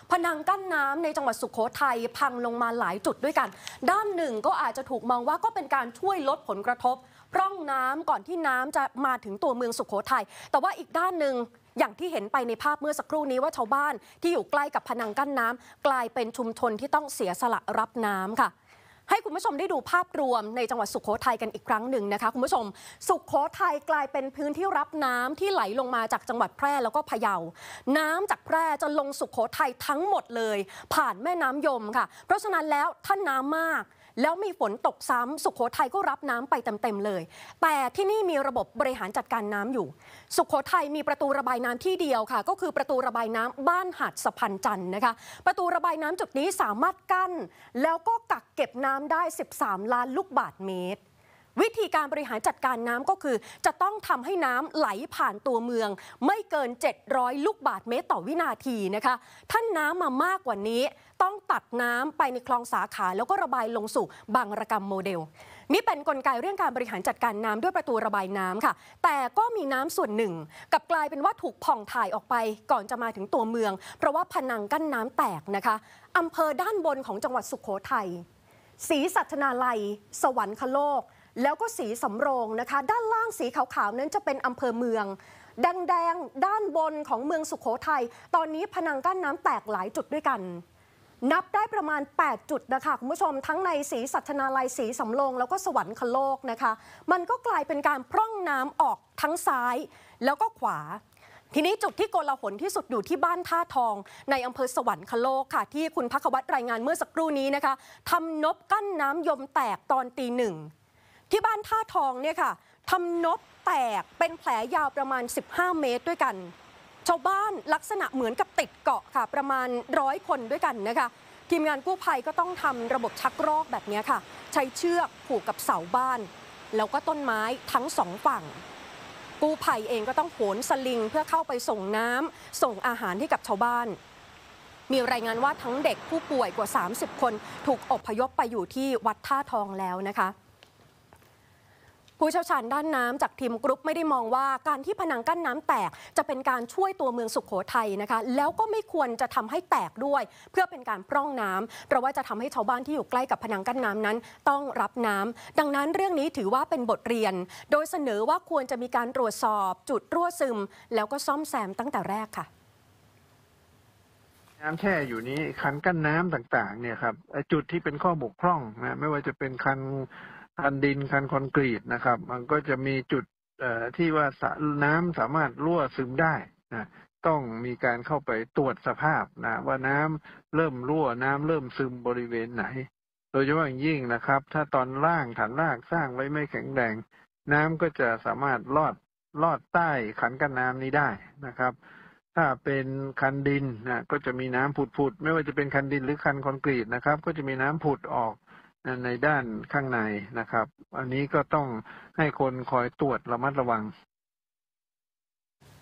พนังกั้นน้ำในจังหวัดสุโขทัยพังลงมาหลายจุดด้วยกันด้านหนึ่งก็อาจจะถูกมองว่าก็เป็นการช่วยลดผลกระทบพร่องน้ำก่อนที่น้ำจะมาถึงตัวเมืองสุโขทัยแต่ว่าอีกด้านหนึ่งอย่างที่เห็นไปในภาพเมื่อสักครู่นี้ว่าชาวบ้านที่อยู่ใกล้กับพนังกั้นน้ำกลายเป็นชุมชนที่ต้องเสียสละรับน้ำค่ะให้คุณผู้ชมได้ดูภาพรวมในจังหวัดสุโขทัยกันอีกครั้งหนึ่งนะคะคุณผู้ชมสุโขทัยกลายเป็นพื้นที่รับน้ำที่ไหลลงมาจากจังหวัดแพร่แล้วก็พะเยาน้ำจากแพร่จะลงสุโขทัยทั้งหมดเลยผ่านแม่น้ำยมค่ะเพราะฉะนั้นแล้วถ้าน้ำมากแล้วมีฝนตกซ้ำสุโขทัยก็รับน้ำไปเต็มๆเลยแต่ที่นี่มีระบบบริหารจัดการน้ำอยู่สุโขทัยมีประตูระบายน้ำที่เดียวค่ะก็คือประตูระบายน้ำบ้านหาดสะพานจันทร์นะคะประตูระบายน้ำจุดนี้สามารถกั้นแล้วก็กักเก็บน้ำได้13 ล้านลูกบาศก์เมตรวิธีการบริหารจัดการน้ำก็คือจะต้องทำให้น้ำไหลผ่านตัวเมืองไม่เกิน700ลูกบาศก์เมตรต่อวินาทีนะคะถ้าน้ำมามากกว่านี้ต้องตัดน้ำไปในคลองสาขาแล้วก็ระบายลงสู่บางระกำโมเดลนี่เป็นกลไกเรื่องการบริหารจัดการน้ำด้วยประตูระบายน้ำค่ะแต่ก็มีน้ำส่วนหนึ่งกับกลายเป็นว่าถูกผ่องถ่ายออกไปก่อนจะมาถึงตัวเมืองเพราะว่าพนังกั้นน้ำแตกนะคะอำเภอด้านบนของจังหวัดสุโขทัยศรีสัชนาลัยสวรรคโลกแล้วก็สีสำโรงนะคะด้านล่างสีขาวๆนั้นจะเป็นอำเภอเมืองแดงๆด้านบนของเมืองสุโขทัยตอนนี้พนังกั้นน้ำแตกหลายจุดด้วยกันนับได้ประมาณ8จุดนะคะคุณผู้ชมทั้งในศรีสัชนาลัยศรีสำโรงแล้วก็สวรรคโลกนะคะมันก็กลายเป็นการพร่องน้ำออกทั้งซ้ายแล้วก็ขวาทีนี้จุดที่โกลาหลที่สุดอยู่ที่บ้านท่าทองในอำเภอสวรรคโลกค่ะที่คุณภัควัตรรายงานเมื่อสักครู่นี้นะคะทำนบกั้นน้ำยมแตกตอนตี 1ที่บ้านท่าทองเนี่ยค่ะทำนบแตกเป็นแผลยาวประมาณ15 เมตรด้วยกันชาวบ้านลักษณะเหมือนกับติดเกาะค่ะประมาณ100 คนด้วยกันนะคะทีมงานกู้ภัยก็ต้องทำระบบชักรอกแบบนี้ค่ะใช้เชือกผูกกับเสาบ้านแล้วก็ต้นไม้ทั้ง2 ฝั่งกู้ภัยเองก็ต้องโหนสลิงเพื่อเข้าไปส่งน้ำส่งอาหารให้กับชาวบ้านมีรายงานว่าทั้งเด็กผู้ป่วยกว่า30 คนถูกอพยพไปอยู่ที่วัดท่าทองแล้วนะคะผู้เชี่ยวชาญด้านน้ำจากทีมกรุ๊ปไม่ได้มองว่าการที่พนังกั้นน้ำแตกจะเป็นการช่วยตัวเมืองสุโขทัยนะคะแล้วก็ไม่ควรจะทำให้แตกด้วยเพื่อเป็นการพร่องน้ำเพราะว่าจะทำให้ชาวบ้านที่อยู่ใกล้กับพนังกั้นน้ำนั้นต้องรับน้ำดังนั้นเรื่องนี้ถือว่าเป็นบทเรียนโดยเสนอว่าควรจะมีการตรวจสอบจุดรั่วซึมแล้วก็ซ่อมแซมตั้งแต่แรกค่ะน้ำแช่อยู่นี้คันกั้นน้ำต่างๆเนี่ยครับจุดที่เป็นข้อบกพร่องนะไม่ว่าจะเป็นคันดินคันคอนกรีตนะครับมันก็จะมีจุดที่ว่าน้ำสามารถรั่วซึมได้นะต้องมีการเข้าไปตรวจสภาพนะว่าน้ำเริ่มรั่วน้ำเริ่มซึมบริเวณไหนโดยเฉพาะอย่างยิ่งนะครับถ้าตอนล่างฐานรากสร้างไว้ไม่แข็งแรงน้ำก็จะสามารถลอดใต้ขันกั้นน้ำนี้ได้นะครับถ้าเป็นคันดินนะก็จะมีน้ำผุดไม่ว่าจะเป็นคันดินหรือคันคอนกรีตนะครับก็จะมีน้ำผุดออกในด้านข้างในนะครับอันนี้ก็ต้องให้คนคอยตรวจระมัดระวัง